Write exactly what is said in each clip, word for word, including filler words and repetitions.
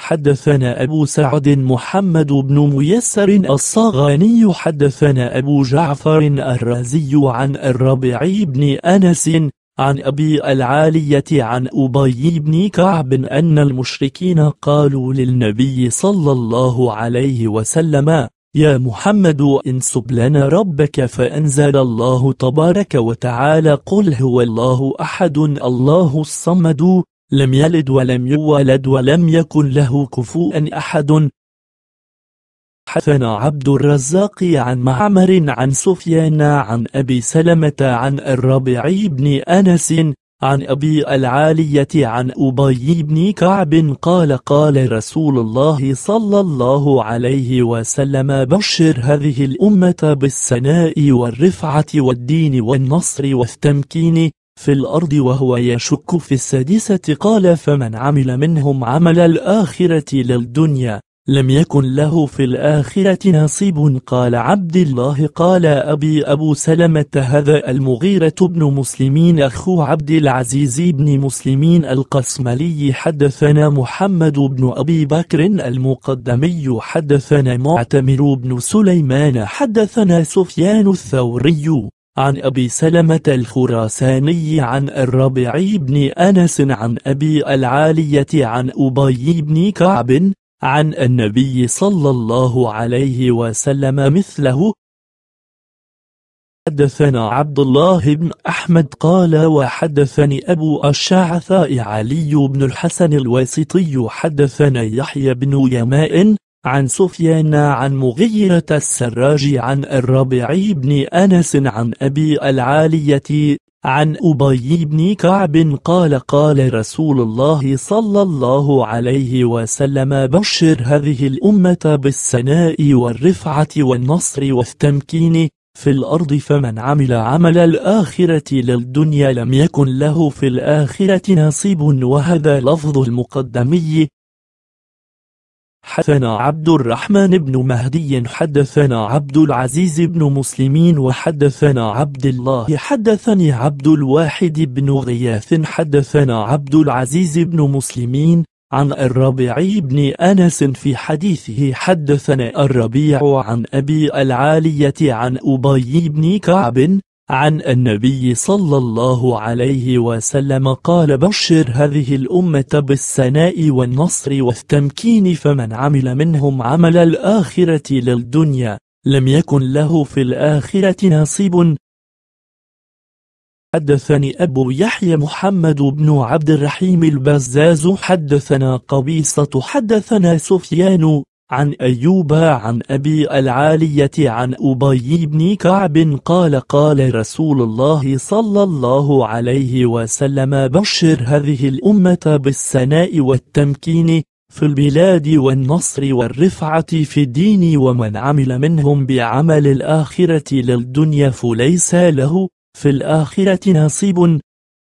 حدثنا أبو سعد محمد بن ميسر الصاغاني حدثنا أبو جعفر الرازي عن الربيع بن أنس عن أبي العالية عن أبي بن كعب أن المشركين قالوا للنبي صلى الله عليه وسلم: يا محمد انسب لنا ربك، فأنزل الله تبارك وتعالى: قل هو الله أحد الله الصمد لم يلد ولم يولد ولم يكن له كفوا أحد. حدثنا عبد الرزاق عن معمر عن سفيان عن أبي سلمة عن الربيع بن أنس عن أبي العالية عن أبي بن كعب قال: قال رسول الله صلى الله عليه وسلم: بشر هذه الأمة بالسناء والرفعة والدين والنصر والتمكين في الأرض. وهو يشك في السادسة قال: فمن عمل منهم عمل الآخرة للدنيا لم يكن له في الآخرة نصيب. قال عبد الله: قال أبي أبو سلمة: هذا المغيرة بن مسلمين أخو عبد العزيز بن مسلمين القسملي. حدثنا محمد بن أبي بكر المقدمي حدثنا معتمر بن سليمان حدثنا سفيان الثوري عن أبي سلمة الخراساني عن الربيع بن أنس عن أبي العالية عن أبي بن كعب عن النبي صلى الله عليه وسلم مثله. حدثنا عبد الله بن أحمد قال: وحدثني أبو الشعثاء علي بن الحسن الواسطي حدثنا يحيى بن يماء عن سفيان عن مغيرة السراج عن الربيع بن أنس عن أبي العالية عن أبي بن كعب قال: قال رسول الله صلى الله عليه وسلم: بشر هذه الأمة بالسناء والرفعة والنصر والتمكين في الأرض، فمن عمل عمل الآخرة للدنيا لم يكن له في الآخرة نصيب. وهذا لفظ المقدمي. حدثنا عبد الرحمن بن مهدي حدثنا عبد العزيز بن مسلمين وحدثنا عبد الله حدثني عبد الواحد بن غياث حدثنا عبد العزيز بن مسلمين عن الربيع بن أنس في حديثه. حدثنا الربيع عن أبي العالية عن أبي بن كعب عن النبي صلى الله عليه وسلم قال: بشر هذه الأمة بالسناء والنصر والتمكين، فمن عمل منهم عمل الآخرة للدنيا لم يكن له في الآخرة نصيب. حدثني أبو يحيى محمد بن عبد الرحيم البزاز حدثنا قبيصة حدثنا سفيان عن أيوب عن أبي العالية عن أبي بن كعب قال: قال رسول الله صلى الله عليه وسلم: بشر هذه الأمة بالسناء والتمكين في البلاد والنصر والرفعة في الدين، ومن عمل منهم بعمل الآخرة للدنيا فليس له في الآخرة نصيب.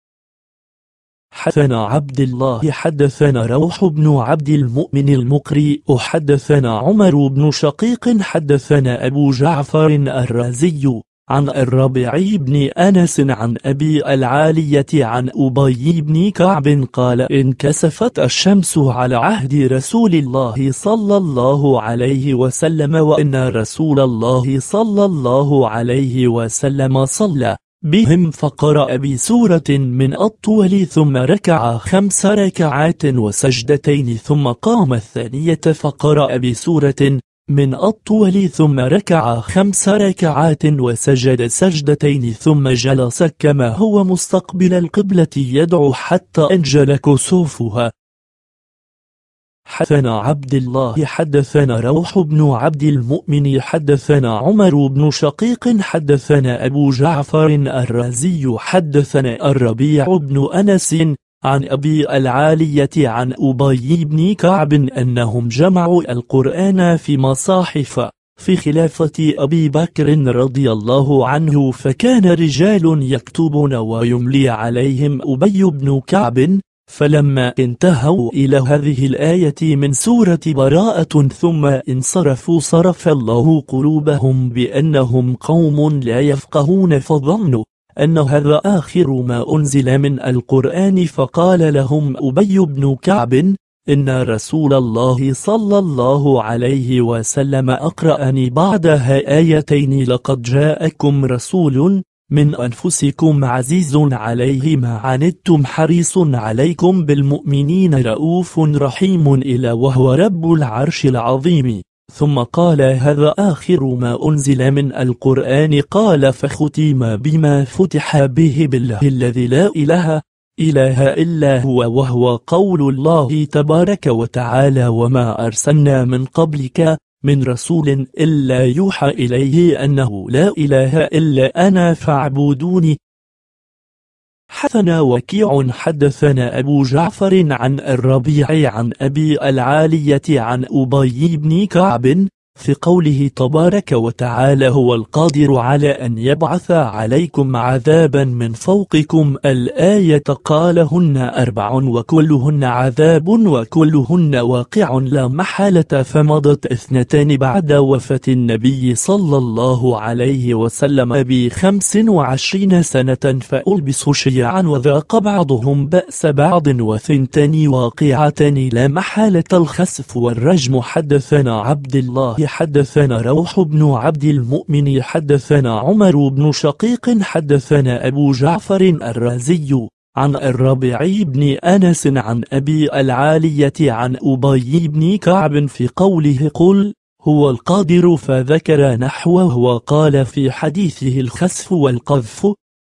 حدثنا عبد الله حدثنا روح بن عبد المؤمن المقري حدثنا عمر بن شقيق حدثنا أبو جعفر الرازي عن الربيع بن أنس عن أبي العالية عن أبي بن كعب قال: انكسفت الشمس على عهد رسول الله صلى الله عليه وسلم، وإن رسول الله صلى الله عليه وسلم صلى بهم فقرأ بسورة من الطول ثم ركع خمس ركعات وسجدتين ثم قام الثانية فقرأ بسورة من الطول ثم ركع خمس ركعات وسجد سجدتين ثم جلس كما هو مستقبل القبلة يدعو حتى أنجل كسوفها. حدثنا عبد الله حدثنا روح بن عبد المؤمن حدثنا عمر بن شقيق حدثنا أبو جعفر الرازي حدثنا الربيع بن أنس عن أبي العالية عن أبي بن كعب أنهم جمعوا القرآن في مصاحف في خلافة أبي بكر رضي الله عنه، فكان رجال يكتبون ويملي عليهم أبي بن كعب، فلما انتهوا إلى هذه الآية من سورة براءة ثم انصرفوا صرف الله قلوبهم بأنهم قوم لا يفقهون، فظنوا أن هذا آخر ما أنزل من القرآن، فقال لهم أبي بن كعب: إن رسول الله صلى الله عليه وسلم أقرأني بعدها آيتين: لقد جاءكم رسول من أنفسكم عزيز عليه ما عنتم حريص عليكم بالمؤمنين رؤوف رحيم إلى وهو رب العرش العظيم. ثم قال: هذا آخر ما أنزل من القرآن. قال: فختم بما فتح به بالله الذي لا إله إله إلا هو، وهو قول الله تبارك وتعالى: وما أرسلنا من قبلك من رسول إلا يوحى إليه أنه لا إله إلا أنا فاعبدوني. حدثنا وكيع حدثنا أبو جعفر عن الربيع عن أبي العالية عن أبي بن كعب في قوله تبارك وتعالى: هو القادر على أن يبعث عليكم عذابا من فوقكم الآية. قالهن أربع وكلهن عذاب وكلهن واقع لا محالة. فمضت اثنتان بعد وفاة النبي صلى الله عليه وسلم بخمس وعشرين سنة فألبس شيعا وذاق بعضهم بأس بعض، وثنتان واقعتان لا محالة: الخسف والرجم. حدثنا عبد الله حدثنا روح بن عبد المؤمن حدثنا عمر بن شقيق حدثنا أبو جعفر الرازي عن الربيع بن أنس عن أبي العالية عن أبي بن كعب في قوله: قل هو القادر، فذكر نحوه وقال في حديثه: الخسف والقذف.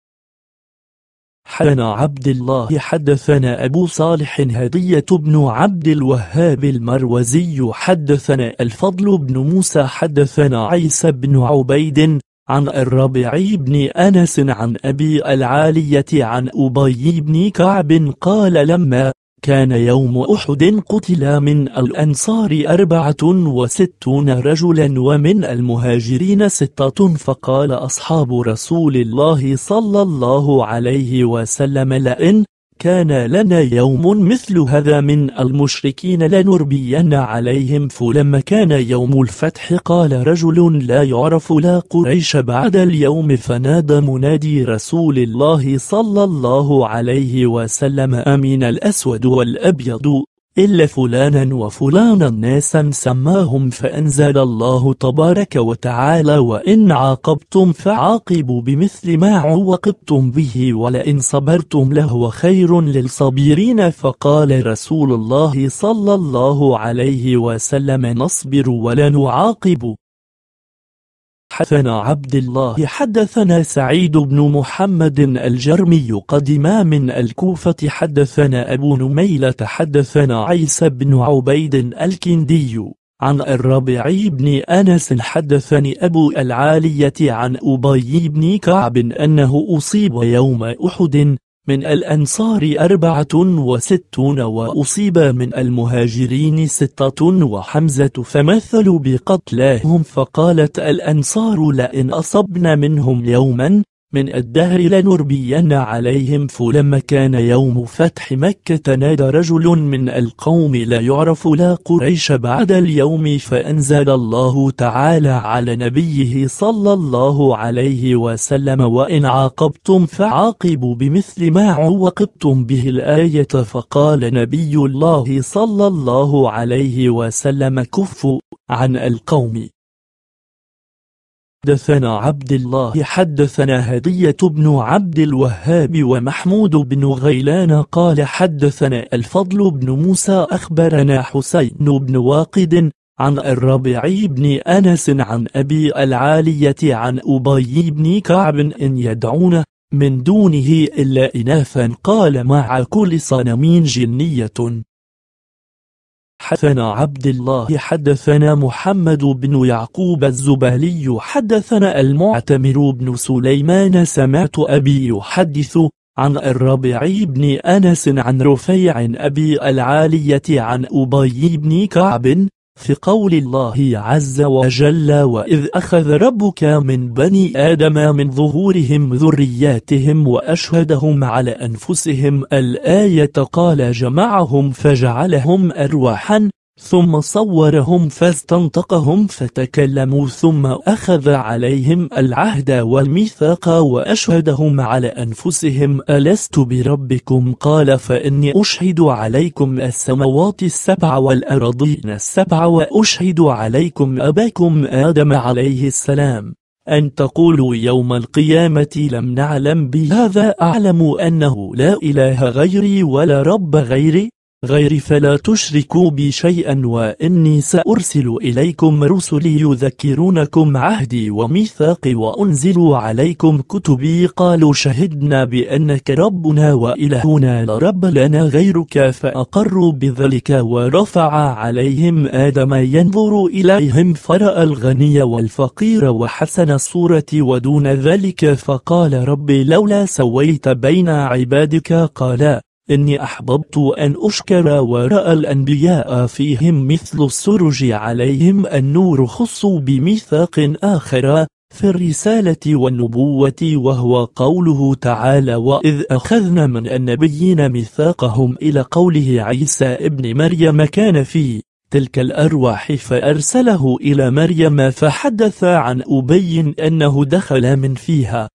حدثنا عبد الله حدثنا أبو صالح هدية بن عبد الوهاب المروزي حدثنا الفضل بن موسى حدثنا عيسى بن عبيد عن الربيع بن أنس عن أبي العالية عن أبي بن كعب قال: لما كان يوم أحد قتل من الأنصار أربعة وستون رجلا ومن المهاجرين ستة، فقال أصحاب رسول الله صلى الله عليه وسلم: لئن كان لنا يوم مثل هذا من المشركين لنربين عليهم. فلما كان يوم الفتح قال رجل لا يعرف لا قريش بعد اليوم، فنادى منادي رسول الله صلى الله عليه وسلم: أمين الأسود والأبيض إلا فلانا وفلانا ناسا سماهم، فأنزل الله تبارك وتعالى: وإن عاقبتم فعاقبوا بمثل ما عوقبتم به ولئن صبرتم لهو خير للصابرين. فقال رسول الله صلى الله عليه وسلم: نصبر ولا نعاقب. حدثنا عبد الله حدثنا سعيد بن محمد الجرمي قدما من الكوفة حدثنا أبو نميلة حدثنا عيسى بن عبيد الكندي عن الربيع بن أنس حدثني أبو العالية عن أبي بن كعب أنه أصيب يوم أحد من الأنصار أربعة وستون وأصيب من المهاجرين ستة وحمزة، فمثلوا بقتلاهم. فقالت الأنصار: لئن أصبنا منهم يوما من الدهر لنربين عليهم. فلما كان يوم فتح مكة نادى رجل من القوم لا يعرف لا قريش بعد اليوم، فأنزل الله تعالى على نبيه صلى الله عليه وسلم: وإن عاقبتم فعاقبوا بمثل ما عوقبتم به الآية. فقال نبي الله صلى الله عليه وسلم: كفوا عن القوم. حدثنا عبد الله حدثنا هدية بن عبد الوهاب ومحمود بن غيلان قال حدثنا الفضل بن موسى أخبرنا حسين بن واقد عن الربيع بن أنس عن أبي العالية عن أبي بن كعب: إن يدعون من دونه إلا إناثا، قال: مع كل صنم جنية. حدثنا عبد الله حدثنا محمد بن يعقوب الزبالي حدثنا المعتمر بن سليمان سمعت أبي يحدث عن الربيع بن أنس عن رفيع أبي العالية عن أبي بن كعب في قول الله عز وجل: وإذ أخذ ربك من بني آدم من ظهورهم ذرياتهم وأشهدهم على أنفسهم الآية. قال: جمعهم فجعلهم أرواحا ثم صورهم فاستنطقهم فتكلموا ثم أخذ عليهم العهد والميثاق وأشهدهم على أنفسهم ألست بربكم قال فإني أشهد عليكم السماوات السبع والأراضين السبع وأشهد عليكم أباكم آدم عليه السلام أن تقولوا يوم القيامة لم نعلم بهذا أعلم أنه لا إله غيري ولا رب غيري غير فلا تشركوا بي شيئا وإني سأرسل إليكم رسلي يذكرونكم عهدي وميثاقي وأنزلوا عليكم كتبي قالوا شهدنا بأنك ربنا وإلهنا لا رب لنا غيرك فأقروا بذلك ورفع عليهم آدم ينظر إليهم فرأى الغني والفقير وحسن الصورة ودون ذلك فقال ربي لولا سويت بين عبادك قال إني أحببت أن أشكر ورأى الأنبياء فيهم مثل السرج عليهم النور خصوا بميثاق آخر في الرسالة والنبوة وهو قوله تعالى وإذ أخذنا من النبيين ميثاقهم إلى قوله عيسى ابن مريم كان في تلك الأرواح فأرسله إلى مريم فحدث عن أبي أنه دخل من فيها